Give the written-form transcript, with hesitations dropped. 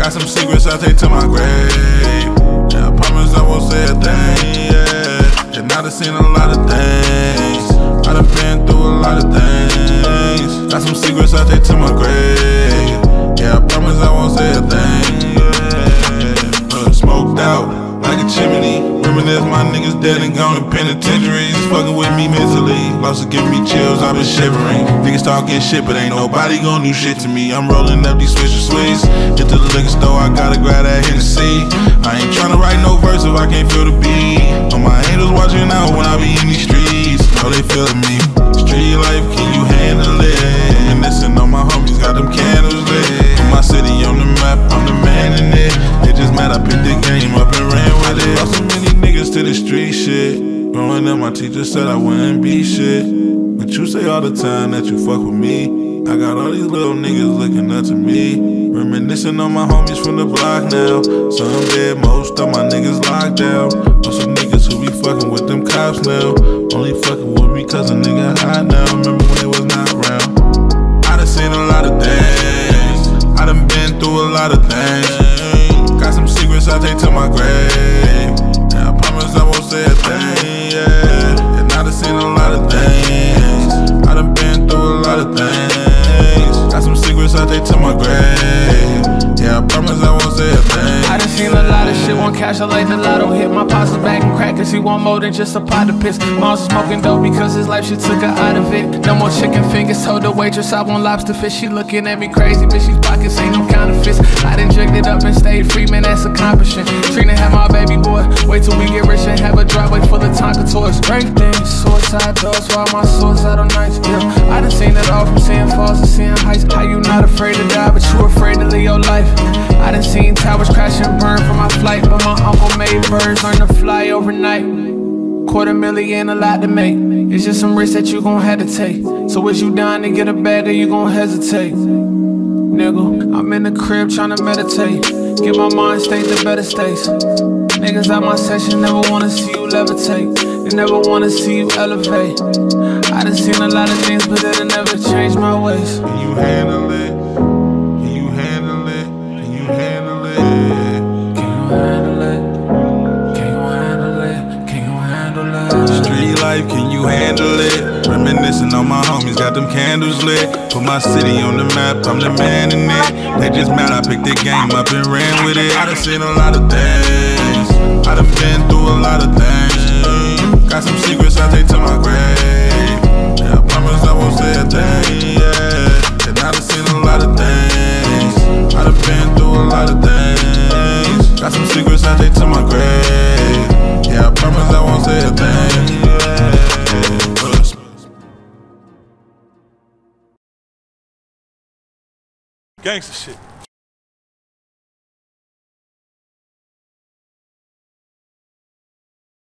Got some secrets I take to my grave. Yeah, I promise I won't say a thing, yeah. And I done seen a lot of things. I done been through a lot of things. Got some secrets I take to my grave. Yeah, I promise I won't say a thing, yeah. Smoked out like a chimney. Reminisce my niggas dead and gone in penitentiaries. Fucking with me mentally. Lost to give me chills, I've been shivering. Niggas talking shit, but ain't nobody gon' do shit to me. I'm rolling up these Swisher Sweets. Get to the liquor store, I gotta grab that Hennessy. I ain't tryna write no verse if I can't feel the beat. All my angels watching out when I be in these streets. Know they feelin' me. Street life, can you handle it? Reminiscing on my homies, got them candles lit. Put my city on the map, I'm the man in it. They just mad I picked the game up and ran with it. Lost so many niggas to the street shit. Growing up, my teacher said I wouldn't be shit. But you say all the time that you fuck with me. I got all these little niggas looking up to me. Reminiscing on my homies from the block now. Some dead, most of my niggas locked down. But some niggas who be fucking with them cops now. Only fucking with me cause a nigga hot now. Remember when they was not around. I done seen a lot of things. I done been through a lot of things. Got some secrets I take to my grave. And I promise I won't say a thing, yeah. And I done seen a lot of things. I done been through a lot of things. Got some secrets I take to my grave. Yeah, I promise I won't say a thing. I done seen a lot of shit, won't cash out like the lotto hit. My pops is back and crack cause he want more than just a pot of piss. Mom's smoking dope because his life, she took her out of it. No more chicken fingers, told the waitress I want lobster fish. She looking at me crazy, bitch, these pockets ain't no counterfeits. I done jerked it up and stayed free, man, that's accomplishing. Trina had my baby boy, wait till we get rich and have a driveway full of Tonka toys. Break things, suicide doors, for all my suicidal nights, yeah. I done seen it all from seeing falls to seeing heights. How you not afraid to die, but you afraid to live your life? I done seen towers crash and burn from my flight, but my uncle made birds learn to fly overnight. $250,000, a lot to make. It's just some risks that you gon' have to take. So is you down to get a bag or you gon' hesitate? Nigga, I'm in the crib tryna meditate. Get my mind state to better states. Niggas out my section never wanna see you levitate. They never wanna see you elevate. I done seen a lot of things, but it'll never change my ways. Can you handle it? Can you handle it? Can you handle it? Can you handle it? Can you handle it? Can you handle it? Street life, can you handle it? Reminiscing on my homies, got them candles lit. Put my city on the map, I'm the man in it. They just mad I picked the game up and ran with it. I done seen a lot of things. I done been through a lot of things. Got some secrets I take to my grave. Yeah, I promise I won't say a thing, yeah. And I done seen a lot of things. I done been through a lot of things. Got some secrets I take to my grave. Yeah, I promise I won't say a thing, yeah. Gangsta shit.